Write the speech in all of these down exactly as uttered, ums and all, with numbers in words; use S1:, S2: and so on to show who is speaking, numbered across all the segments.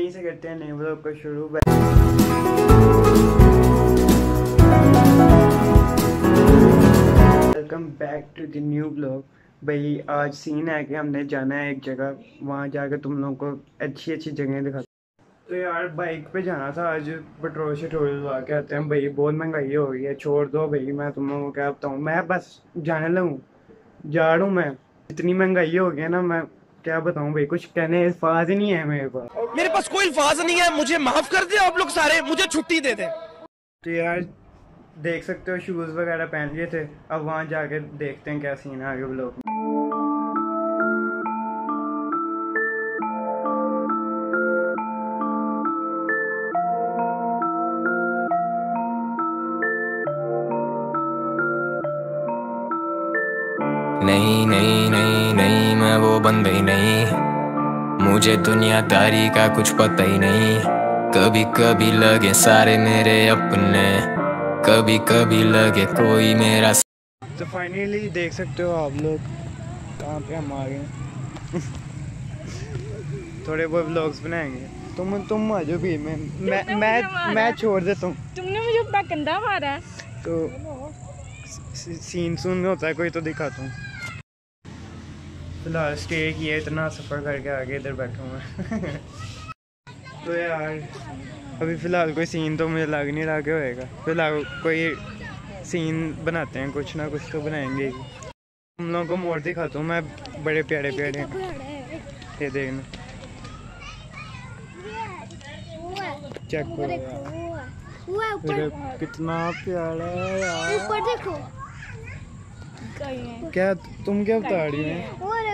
S1: यहीं से करते हैं नए व्लॉग को शुरू। Welcome back to the new vlog. भाई आज सीन है कि हमने जाना है एक जगह, वहाँ जाकर तुम लोगों को अच्छी अच्छी जगह दिखा। तो यार बाइक पे जाना था आज, पेट्रोल शेट्रोल लगा के आते हैं। भाई बहुत महंगाई हो गई है, छोड़ दो भाई, मैं तुम लोगों को क्या बताऊँ। मैं बस जाने लगूँ जा रहा हूँ मैं, इतनी महंगाई हो गई है ना, मैं क्या बताऊँ भाई, कुछ कहने अल्फाज ही नहीं है मेरे पास।
S2: मेरे पास कोई अल्फाज नहीं है, मुझे माफ कर दे आप लोग सारे, मुझे छुट्टी दे दे।
S1: तो यार देख सकते हो शूज़ वगैरह पहन लिए थे, अब वहाँ जाके देखते हैं क्या सीन है आगे व्लॉग में।
S3: नहीं नहीं नहीं नहीं मैं वो बंदा ही नहीं, मुझे दुनियादारी का कुछ पता ही नहीं। कभी कभी लगे सारे मेरे अपने, कभी कभी लगे कोई मेरा।
S1: तो फाइनली देख सकते हो आप लोग कहाँ पे हम आ गए। थोड़े बहुत व्लॉग्स बनाएंगे, तुम तुम आ जाओ भी, मैं मैं मैं मैं छोड़ देता हूँ।
S4: तुमने मुझे इतना गंदा मारा है
S1: तो सीन सून में होता है कोई तो दिखाता हूँ। फिलहाल स्टे किया, इतना सफ़र करके आगे इधर बैठा हूँ मैं। तो यार अभी फ़िलहाल कोई सीन तो मुझे लग नहीं रहा कि होएगा। फिलहाल कोई सीन बनाते हैं, कुछ ना कुछ तो बनाएंगे ही। हम लोगों को मोड़ दिखाता हूँ मैं, बड़े प्यारे प्यारे ये देखना, चेक करो कितना प्यारा है यार।
S4: ऊपर देखो
S1: क्या तुम क्या बता रही हो?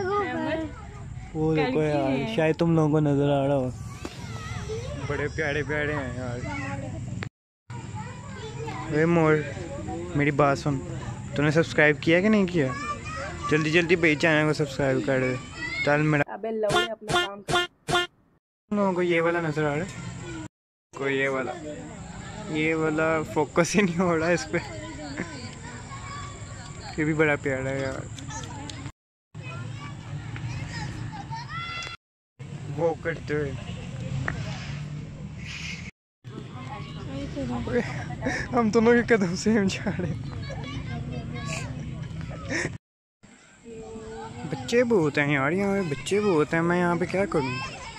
S1: वो देखो यार, शायद तुम लोगों को नजर आ रहा हो, बड़े प्यारे प्यारे हैं यार। वे मोर मेरी बात सुन, तूने सब्सक्राइब किया कि नहीं किया? जल्दी जल्दी भाई चैनल को सब्सक्राइब कर दे। चल मेरा
S4: अबे लव ने अपना काम कर।
S1: तुम लोगों को ये वाला नजर आ रहा है? कोई ये वाला ये वाला फोकस ही नहीं हो रहा है इस पे। ये भी बड़ा प्यारा है यार। वो करते हुए हम दोनों के कदम से हम जा रहे हैं। बच्चे बहुत हैं यार, यहाँ पे बच्चे बहुत हैं, मैं यहाँ पे क्या करूँ।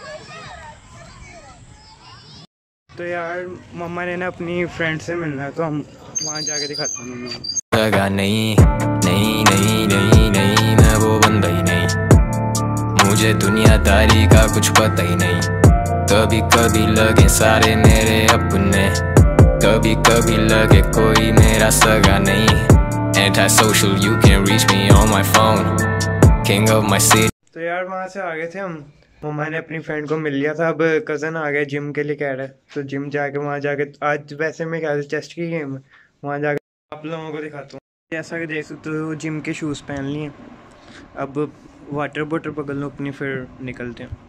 S1: तो यार मम्मा ने ना अपनी फ्रेंड से मिलना है, तो हम वहाँ जाके दिखाते हैं।
S3: लगा नहीं नहीं नहीं नहीं नहीं मैं वो बंदा ही नहीं, मुझे दुनियादारी का कुछ पता ही नहीं। कभी कभी लगे सारे मेरे अपने, कभी कभी लगे कोई मेरा सगा नहीं। Anti-social, you can reach me on my phone, king of my city।
S1: तो यार वहाँ से आ गए थे हम, मम्मा ने अपनी फ्रेंड को मिल लिया था। अब कज़न आ गया जिम के लिए कह रहा है, तो जिम जाके वहाँ जाके आज वैसे मैं क्या चेस्ट की गेम है, वहाँ जाके आप लोगों को दिखाता हूँ। जैसा कि देख सकते हो जिम के शूज़ पहन लिए, अब वाटर बोतल पकड़ लो अपनी, फिर निकलते हैं।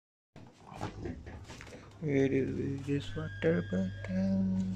S1: वाटर बोतल।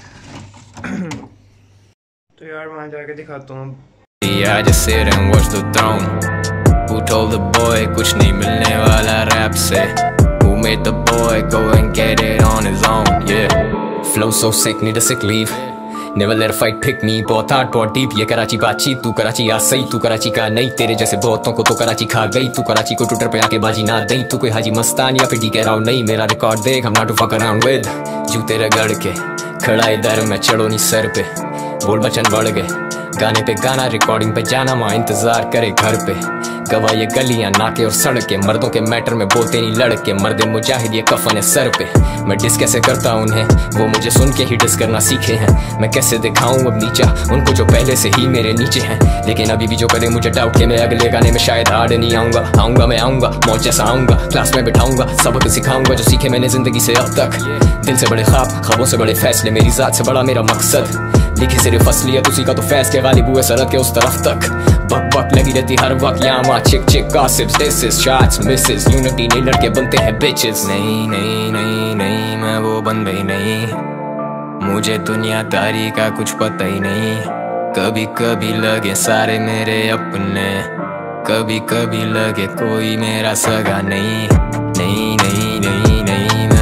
S1: तो यार वहाँ जाके दिखाता हूँ।
S3: I just sit and watch the throne, who told the boy कुछ नहीं मिलने वाला रैप से, who made the boy go and get it on his own, yeah। Flow so sick, need a sick leave, never let a fight pick me, बहुत hard बहुत deep, ये कराची बातचीत, तू कराची आ सही, तू कराची का नहीं, तेरे जैसे बहुतों को तो कराची खा गई, तू कराची को ट्विटर पे आके बाजी ना दई, तू कोई हाजी मस्तान या फिर डी के राव नहीं, मेरा रिकॉर्ड देख, I'm not to fuck around with, जूते रगड़ के खड़ा इधर मैं चढ़ो नहीं सर पे, बोल बचन बढ़ गए, गाने पे गाना रिकॉर्डिंग पे जाना, माँ इंतजार करे घर पे, गवा ये गलियां नाके और सड़के, मर्दों के मैटर में बोलते नहीं लड़के, मर्दे मुजाहिद ये कफन है सर पे, मैं डिस कैसे करता उन्हें, वो मुझे सुन के ही डिस करना सीखे हैं, मैं कैसे दिखाऊं अब नीचा उनको जो पहले से ही मेरे नीचे हैं, लेकिन अभी भी जो करे मुझे डाउट के मैं अगले गाने में शायद हार्ड नहीं आऊंगा, आऊंगा मैं आऊंगा मौज जैसा आऊंगा, क्लास में बिठाऊंगा सबक सिखाऊंगा जो सीखे मैंने जिंदगी से अब तक, दिल से बड़े ख्वाब ख्वाबों से बड़े फैसले, मेरी जात से बड़ा मेरा मकसद, लिखी सिर्फ असलियत उसी का तो फैस के गालिब हुए सड़क के उस तरफ तक, बक बक लगी रहती हर वक्त यहाँ वहाँ, चिक चिक gossips disses shots misses, unity नहीं लड़के बनते हैं बिचेस। नहीं नहीं नहीं नहीं मैं वो बंदा ही नहीं, मुझे दुनियादारी का कुछ पता ही नहीं। कभी कभी लगे सारे मेरे अपने, कभी कभी लगे कोई मेरा सगा नहीं। नहीं नहीं नहीं नहीं मैं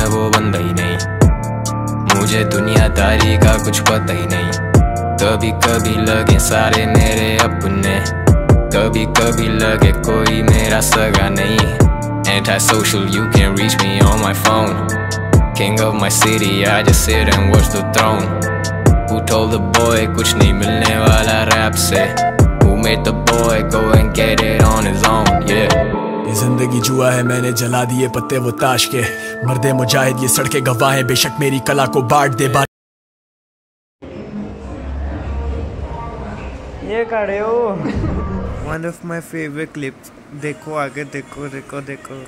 S3: मुझे दुनियादारी का कुछ पता ही नहीं। कभी कभी लगे सारे मेरे अपने, कभी कभी लगे कोई मेरा सगा नहीं। Antisocial, you can reach me on my phone. King of my city, I just sit and watch the throne. Who told the boy कुछ नहीं मिलने वाला रैप से? Who made the boy go and get it on his own? Yeah.
S5: ये जिंदगी जुआ है, मैंने जला दिए पत्ते वो ताश के। मर्दे मुजाहिद ये सड़के गवाह हैं, बेशक मेरी कला को बांट दे।
S1: ये खड़े हो। One of my favorite clips. देखो आगे, देखो देखो देखो।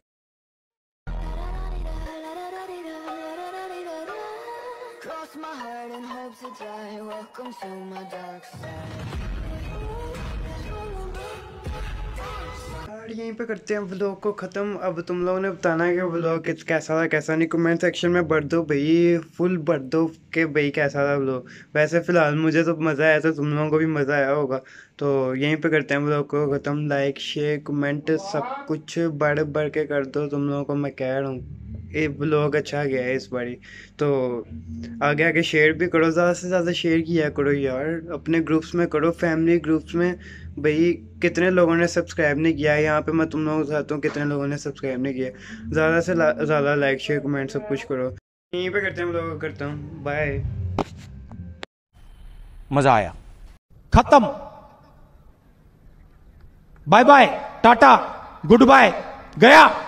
S1: यहीं पे करते हैं व्लॉग को ख़त्म। अब तुम लोगों ने बताना है कि व्लॉग कैसा था कैसा नहीं, कमेंट सेक्शन में भर दो भाई, फुल भर दो कि भाई कैसा था व्लॉग। वैसे फ़िलहाल मुझे तो मज़ा आया, तो तुम लोगों को भी मज़ा आया होगा। तो यहीं पे करते हैं व्लॉग को ख़त्म। लाइक शेयर कमेंट सब कुछ बढ़ बढ़ के कर दो, तुम लोगों को मैं कह रहा हूँ। ये व्लॉग अच्छा गया है इस बारी, तो आगे आगे शेयर भी करो, ज़्यादा से ज़्यादा शेयर किया करो यार, अपने ग्रुप्स में करो, फैमिली ग्रुप्स में। भाई कितने लोगों ने सब्सक्राइब नहीं किया है यहाँ पे, मैं तुम लोगों को बताता हूँ कितने लोगों ने सब्सक्राइब नहीं किया। ज़्यादा से ज़्यादा लाइक शेयर कमेंट सब कुछ करो। यहीं पे करते हैं व्लॉग करता हूँ। बाय।
S2: मजा आया, खत्म, bye bye, tata, goodbye, गया।